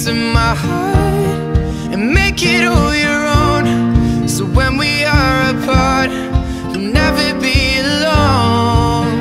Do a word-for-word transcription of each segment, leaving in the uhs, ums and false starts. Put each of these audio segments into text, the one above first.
piece of my heart and make it all your own. So when we are apart, you'll never be alone.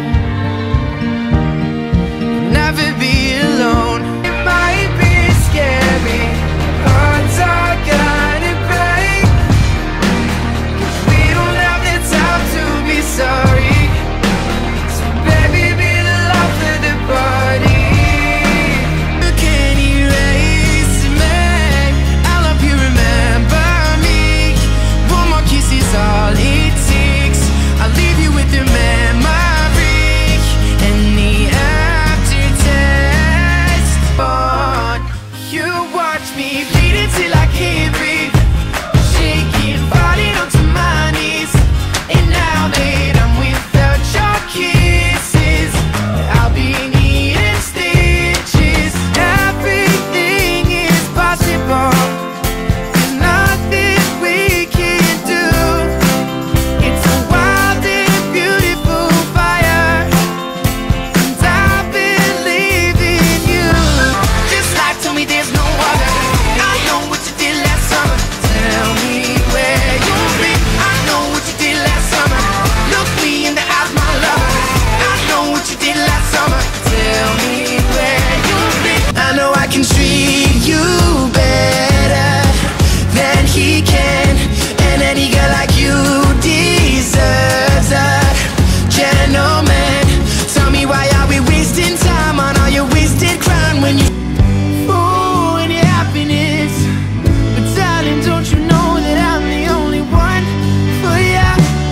You'll never be alone. It might be scary, hearts are gonna break, 'cause we don't have the time to be sorry. So baby, be the love of the party. You can't erase me, I'll help you remember me. One more kiss is all it takes. I'll leave you with the memory and the aftertaste. But you watch me bleed until I can't breathe, shaking, falling onto my knees. And now that I'm without your kisses, I'll be needing stitches. Everything is possible, there's nothing we can't do. It's a wild and beautiful fire, and I believe in you. This life told me there's no other. I know what you did last summer. Tell me where you've been. I know what you did last summer. Look me in the eyes, my lover. I know what you did last summer. Tell me where you've been. I know I can treat you better than he can, and any girl like you deserves a gentleman. Tell me, why are we wasting time on all your wasted crime when you fool in your happiness? But darling, don't you know that I'm the only one for ya?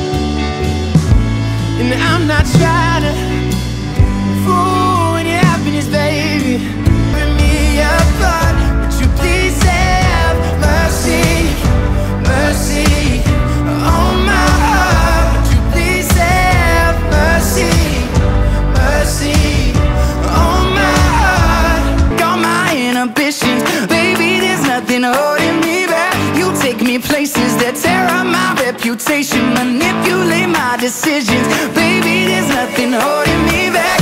And I'm not trying to fool in your happiness, baby. Bring me apart, would you please have mercy, mercy on my heart? Would you please have mercy, mercy on my heart? Got my inhibitions, baby, there's nothing holding me back. You take me places that tear up my reputation, manipulate my decisions, baby, there's nothing holding me back.